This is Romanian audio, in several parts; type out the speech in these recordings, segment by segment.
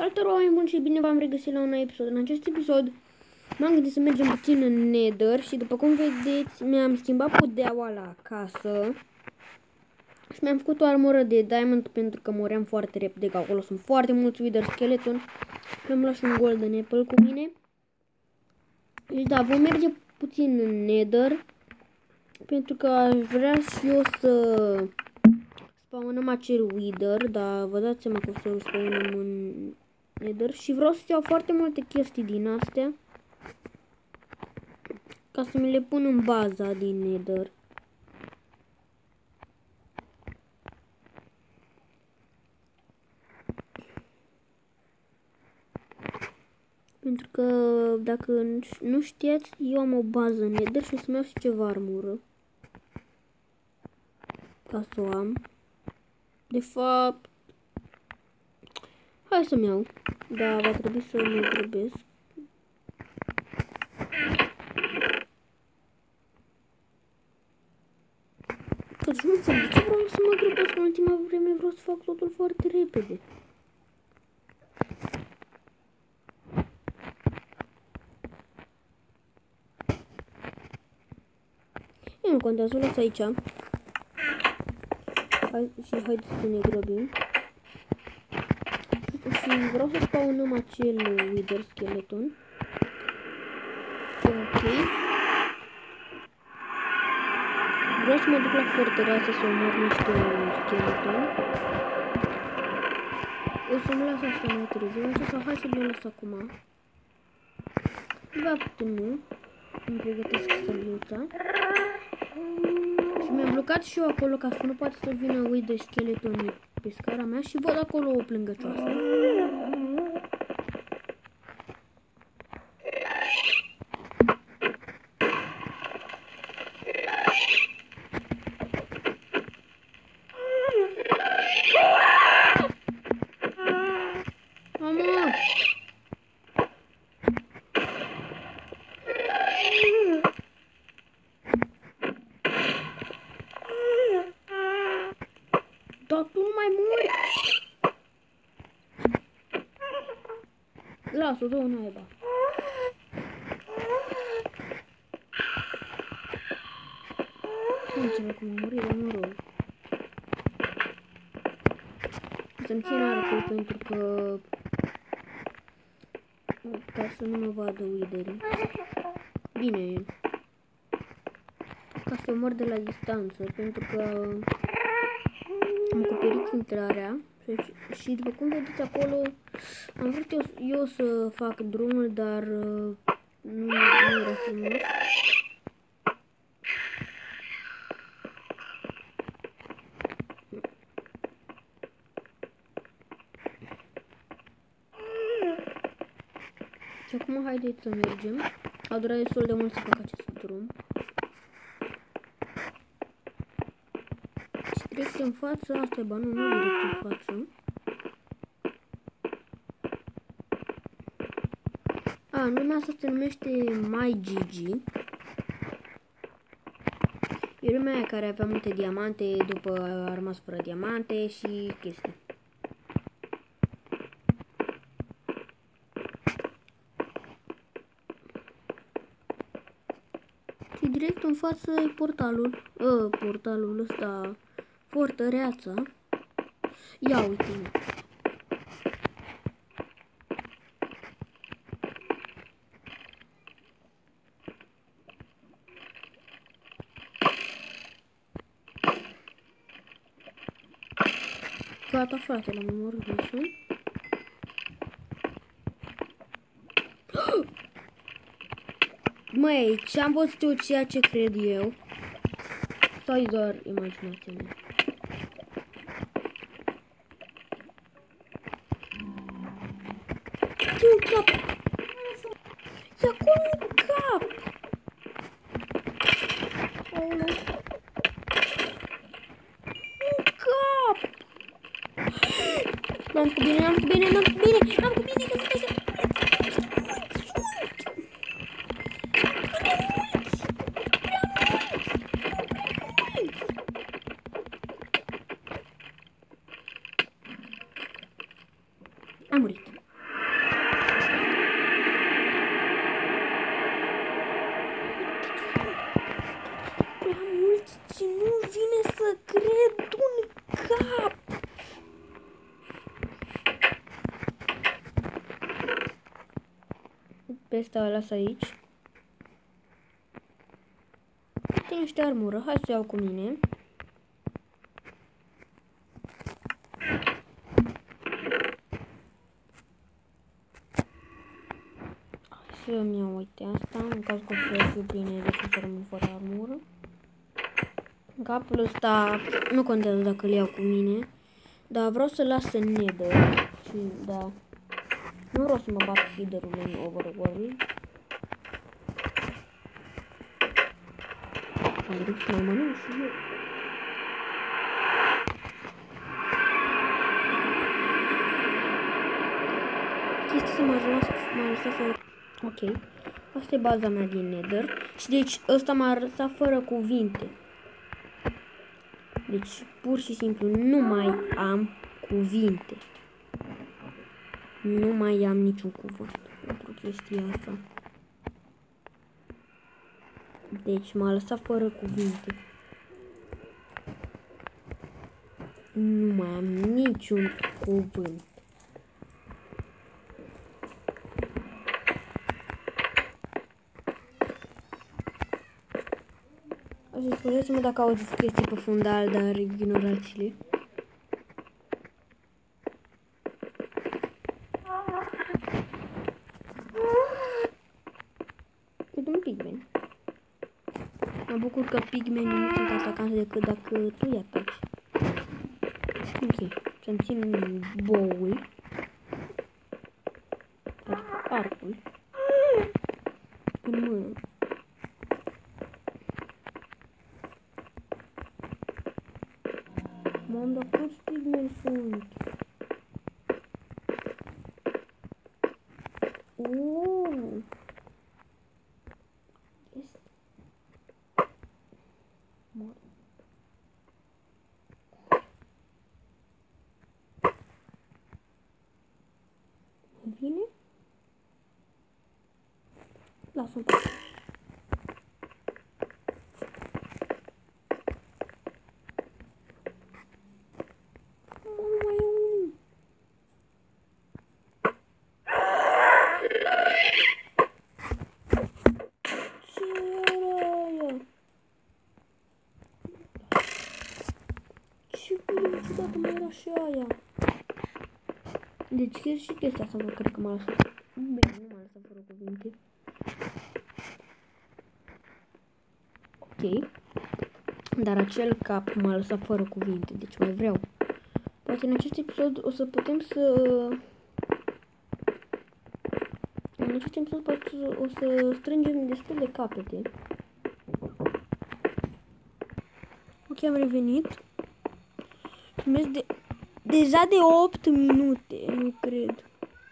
Salutare oameni buni și bine v-am regăsit la un nou episod. În acest episod m-am gândit să mergem puțin în Nether și după cum vedeți mi-am schimbat podeaua la casă și mi-am făcut o armură de diamond pentru că moream foarte repede, că acolo sunt foarte mulți wither skeleton. Mi-am luat și un golden apple cu mine. Deci da, vom merge puțin în Nether pentru că aș vrea și eu să spawnăm acel wither, dar vă dați seama că o să-l spawnăm în Nether și vreau să iau foarte multe chestii din astea ca să mi le pun în baza din Nether. Pentru că dacă nu știați, eu am o bază în Nether și o să-mi iau și ceva armură ca să o am. De fapt, hai să-mi iau, dar va trebui să mă grăbesc. Căci nu înțeleg de ce vreau să mă grăbesc, în ultima vreme vreau să fac totul foarte repede. Nu contează, o las aici. Haideți să ne grăbim. Și vreau să spawnăm acel wither skeleton. Ok. Vreau să mă duc la fortăreață să omor niște skeletoni. O să-mi las asta mai târziu, sau hai să le las acum. Da, nu. Îmi pregătesc săluța. Și mi-am blocat și eu acolo ca să nu poate să vină wither skeletonii pe scara mea și văd acolo o plângăcioasă. Dar tu nu mai mori! Lasă-o, dă-o naiba. Nu înțeleg cum a murit, dar mă rog. Să-mi țin arcul pentru că... ca să nu mă vadă widerii. Bine. Ca să mor de la distanță, pentru că... am acoperit intrarea și după cum vedeți acolo am vrut eu să fac drumul, dar nu era frumos. Și acum haideți să mergem. A durat destul de mult să fac acest drum. Direct în față, asta e banul, nu direct în față. A, lumea asta se numește MyGG. E lumea aia care avea multe diamante, după a rămas fără diamante și chestii. Și direct în față e portalul ăsta, fortăreața. Ia uite-mă. Gata, frate, l-am omorât de sus. Măi, ce-am văzut eu ceea ce cred eu? Sau e doar imaginația mea? E un cap! E acolo un cap! Aoleu! Un cap! N-am făcut bine, n-am făcut bine, n-am făcut bine, n-am făcut bine, că sunt așa. Am murit. cred un cap! Pe ăsta o las aici. Tem niște armură, hai să o iau cu mine. Să îmi iau, uite, asta, în caz că o să fiu pline, deci o să rămân fără armură. Capul ăsta nu contează dacă îl iau cu mine, dar vreau să-l las în nether și, da, nu vreau să mă bat feederul în overworld. Am duc să mai mănânc și eu. Chestia să m-a lăsat fără... Ok. Asta e baza mea din nether. Și deci ăsta m-a lăsat fără cuvinte. Deci pur și simplu nu mai am cuvinte. Nu mai am niciun cuvânt pentru chestia asta. Deci m-a lăsat fără cuvinte. Nu mai am niciun cuvânt. Așa, scuzați-mă dacă auziți chestii pe fundal, dar ignorați-le. Uite un pigmen. Mă bucur că pigmenii nu sunt atacanți decât dacă tu îi ataci. Ok, să-mi țin boul. Adică arcul. În mână. Mamă, dar câți pigmeni sunt? Este. Mor. Vine? Lasă-mi. Deci chiar și chestia asta cred că m-a lăsat. Bine, nu m-a lăsat fără cuvinte. Ok. Dar acel cap m-a lăsat fără cuvinte, deci mai vreau. Poate în acest episod o să putem să... În acest episod poate o să strângem destul de capete. Ok, am revenit. Filmez deja de 8 minute, nu cred.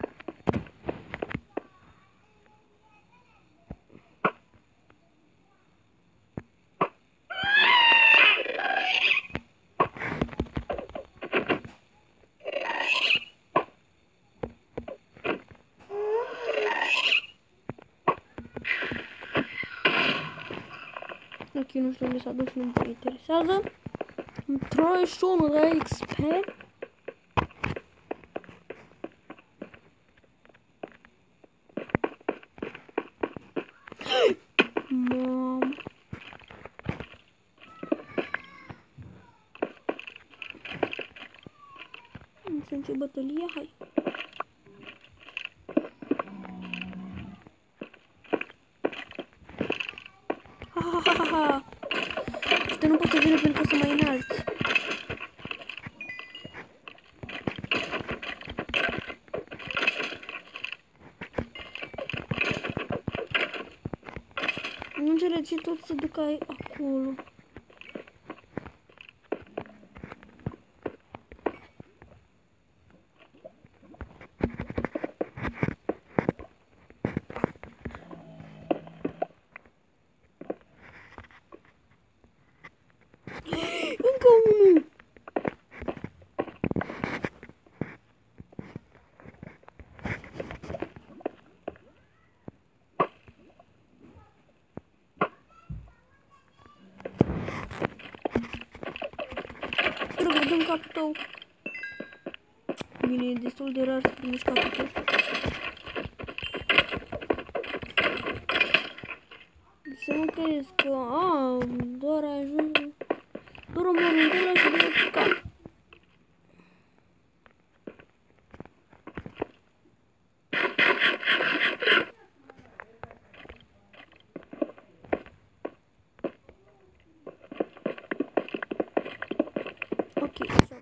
Ok, nu știu unde s-a dus, nu mă interesează. Îmi troi și unul de XP. Mamă. Nu să încep bătălia, hai. Ha ha ha ha. Ăștia nu pot să vină pentru că sunt mai înalți. Nu înțeleg ce tot se duc acolo. Încă unul! dăm capul tău. Bine, e destul de rar să primești capul tău. Să nu crezi că, doar ajung, doar omorând ăla și direct cap. Ok, așa.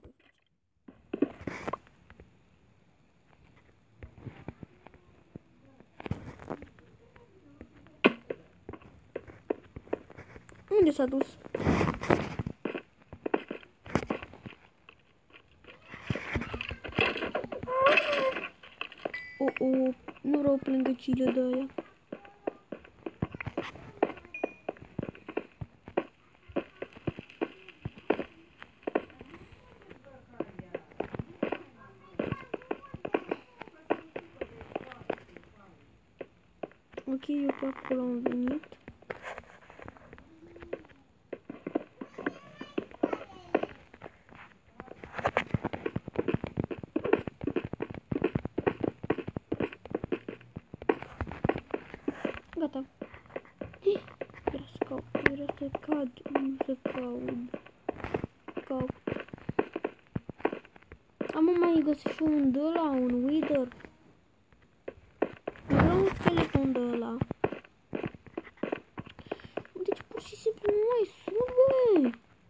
Unde s-a dus? Nu rău plângăcile de aia. Ok, eu pe acolo am venit. Gata. Era să cad, nu să caud. Am mai găsit și un de ăla, un wither. Nu vreau un skeleton de ăla. Deci pur și simplu nu mai sunt, băi.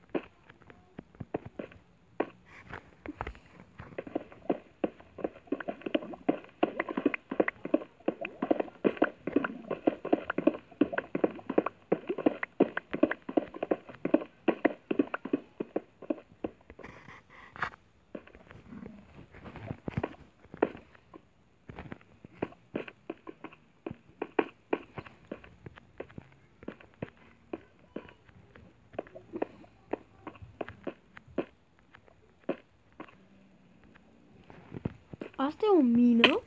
Asta e o mină?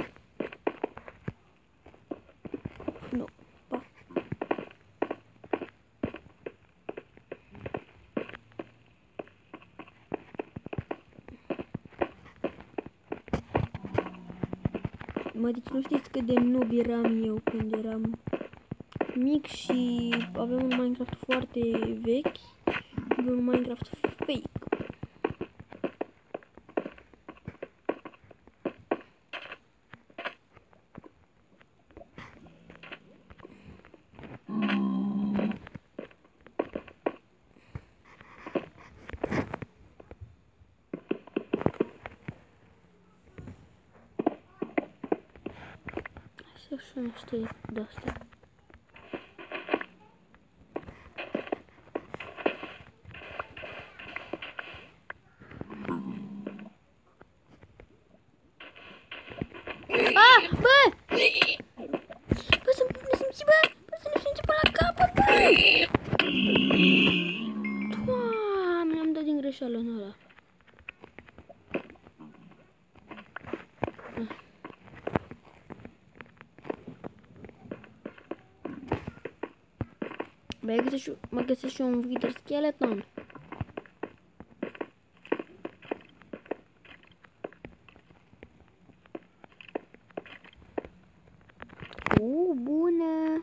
Nu. Pa. Mă, deci nu știți cât de noob eram eu când eram mic și aveam un Minecraft foarte vechi. Aveam un Minecraft fake. Așa niște de-astea. Bă! Bă, să ne simți, bă! Bă, să ne simți până la capăt, bă! Doamne, am dat din greșeală în ăla. Mă găsesc și un wither skeleton. Bună!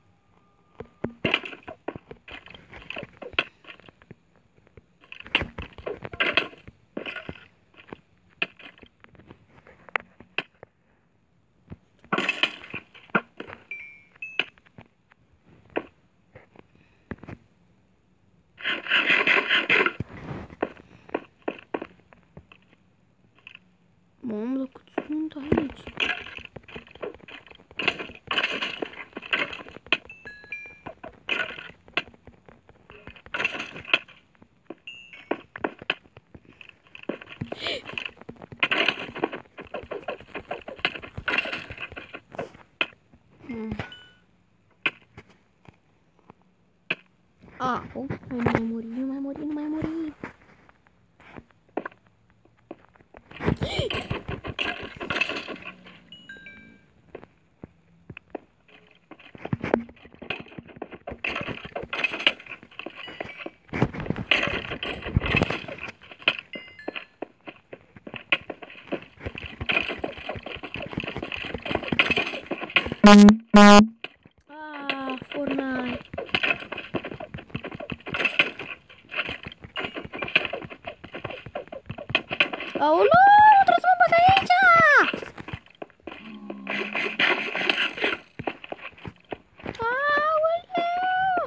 Mamă, dar cât sunt aici? Nu mai muri, nu mai muri, nu mai muri. Ah, Fortnite. Aoleu, trebuie să mă bag aici! Aoleu!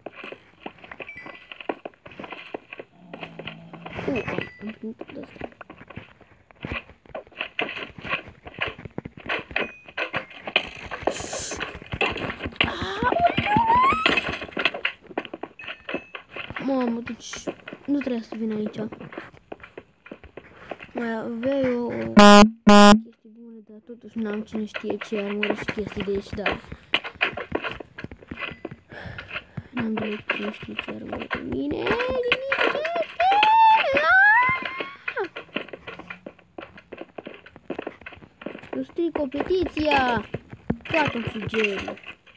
Am primit tot asta. Mamă, deci nu trebuie să vin aici. Mai avea eu chestii bune, dar totuși n-am cine știe ce armură și chestii de aici, dar n-am deloc cine știe ce armură pe mine. Eu stric competiția! Frate oxigel!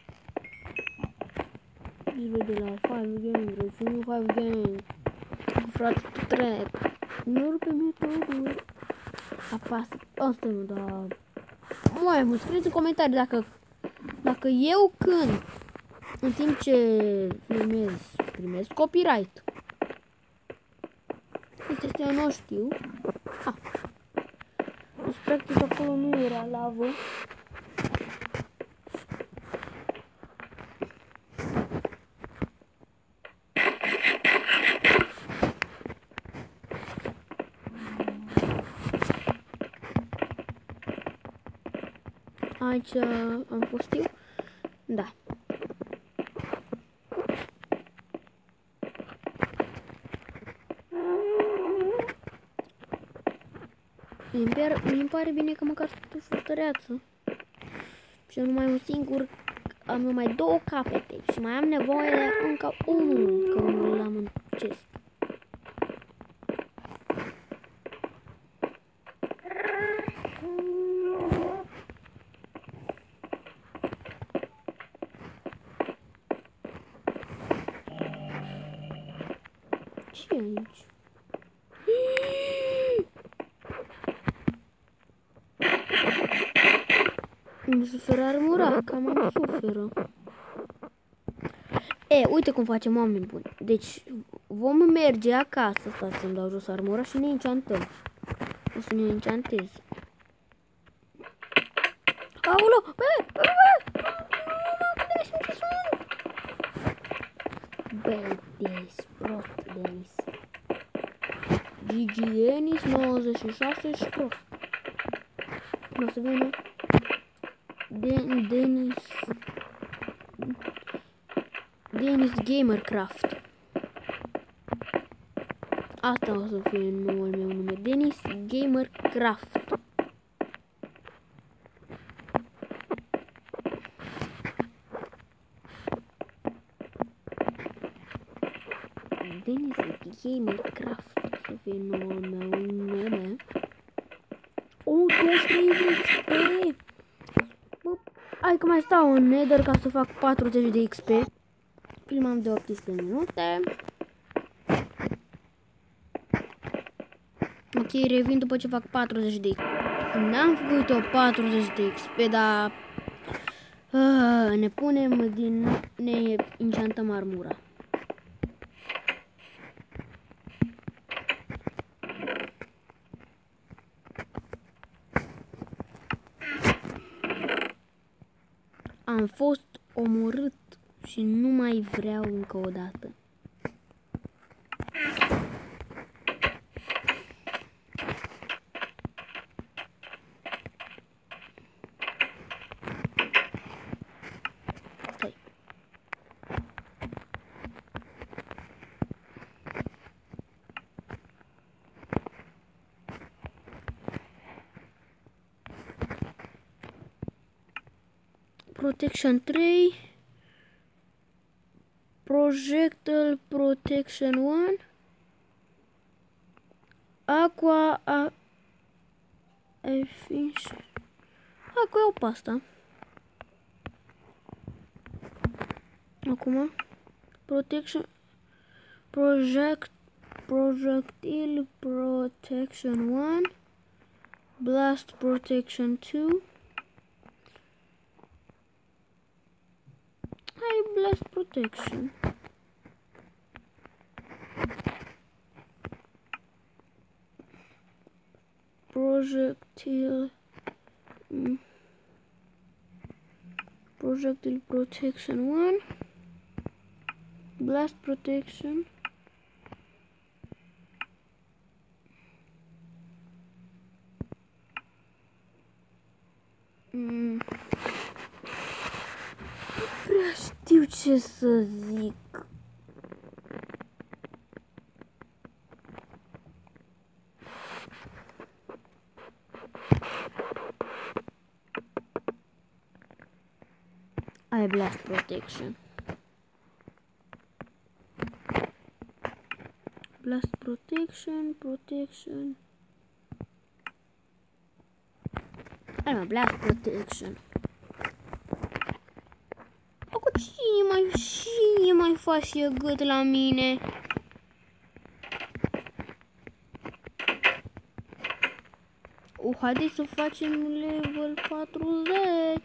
De la 5 Gang, Refiu 5 Gang. Frate, tu trec. Nu rupe metodul. Apasă. Asta nu, dar... Mai mult, scrieți în comentarii dacă eu când, în timp ce filmez, primesc copyright. Este eu nu știu. Deci, practic, acolo nu era lavă. Aici am fost eu. Da. Mi-mi pare bine că măcar sunt o fortăreață. Și eu numai un singur, am numai 2 capete și mai am nevoie de încă unul, că unul l-am în chest. Ce aici? Îmi suferă armura, cam am suferă. Uite cum facem, oameni buni. Deci, vom merge acasă, stați să-mi dau jos armura și ne enchantăm. O să ne enchantez. Aoleu! Băi, Denis, prost, Denis. Gigi Denis 96 și prost. O să vină Denis Gamercraft. Asta o să fie noul meu nume. Denis Gamercraft. Denis Gamercraft o să fie noul meu nume. O, 23 de XP. Hai că mai stau în Nether ca să fac 40 de XP. Filmam de 18 minute. Ok, revin după ce fac 40 de XP. N-am făcut o 40 de XP, dar ne punem ne enchantăm armura. Am fost omorât și nu mai vreau încă o dată. Stai. Protection 3. Projectile Protection 1. Aqua Fish. Hai cu eu pe asta. Acum Projectile Protection 1. Blast Protection 2. protection. Projectile protection 1. Blast protection. Nu prea știu ce să zic. Ai blast protection. Blast protection. Hai mă, blast protection. Acum cine mai face gât la mine? Haideți să facem level 40.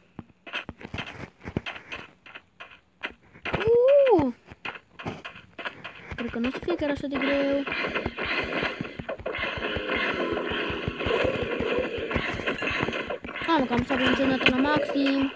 Cred că nu o să fie chiar așa de greu. Am cam s-a menționat la maxim.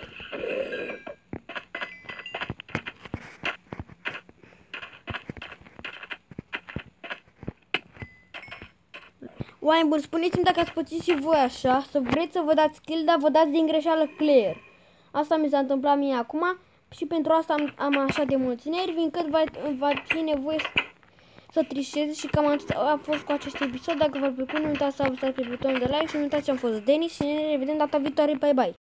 Oameni buni, spuneți-mi dacă ați pățit și voi așa, să vreți să vă dați kill, dar vă dați din greșeală clear. Asta mi s-a întâmplat mie acum și pentru asta am așa de mulți nervi, încât va fi nevoie să trișez și cam atât a fost cu acest episod. Dacă v-a plăcut, nu uitați să apăsați pe butonul de like și nu uitați, am fost Denis și ne revedem data viitoare. Bye bye!